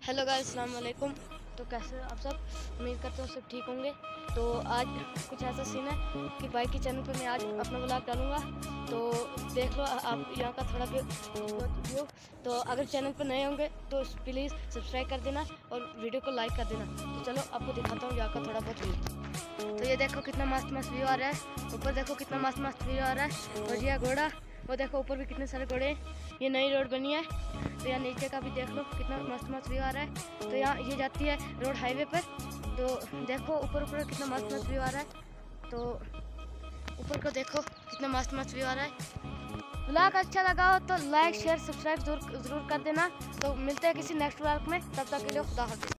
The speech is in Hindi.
हेलो गाइस, अस्सलाम वालेकुम। तो कैसे हो आप सब? उम्मीद करते हो सब ठीक होंगे। तो आज कुछ ऐसा सीन है कि बाइक के चैनल पे मैं आज अपना व्लॉग डालूँगा। तो देख लो आप यहाँ का थोड़ा व्यू। तो अगर चैनल पर नए होंगे तो प्लीज़ सब्सक्राइब कर देना और वीडियो को लाइक कर देना। तो चलो आपको दिखाता हूँ यहाँ का थोड़ा बहुत व्यू। तो ये देखो कितना मस्त मस्त व्यू आ रहा है। ऊपर देखो कितना मस्त मस्त व्यू आ रहा है। और ये घोड़ा, वो देखो ऊपर भी कितने सारे घोड़े हैं। ये नई रोड बनी है। तो यहाँ नीचे का भी देख लो कितना मस्त मस्त व्यू आ रहा है। तो यहाँ ये जाती है रोड हाईवे पर। तो देखो ऊपर ऊपर कितना मस्त मस्त व्यू आ रहा है। तो ऊपर को देखो कितना मस्त मस्त व्यू आ रहा है। व्लॉग अच्छा लगा हो तो लाइक शेयर सब्सक्राइब जरूर कर देना। तो मिलते हैं किसी नेक्स्ट व्लॉग में, तब तक के लिए खुदा हाफिज़।